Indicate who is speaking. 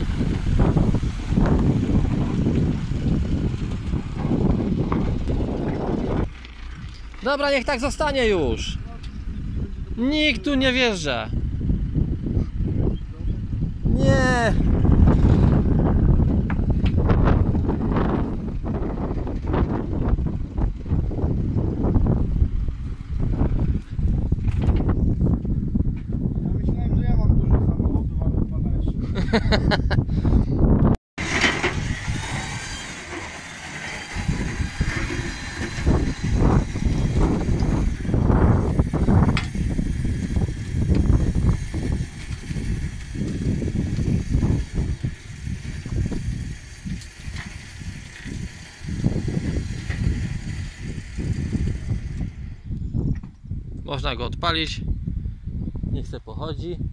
Speaker 1: Dobra, niech tak zostanie już. Nikt tu nie wjeżdża. Nie.
Speaker 2: Myślałem, że ja mam dużo samochodów, ale pana jeszcze.
Speaker 1: Można go odpalić. Niech se pochodzi.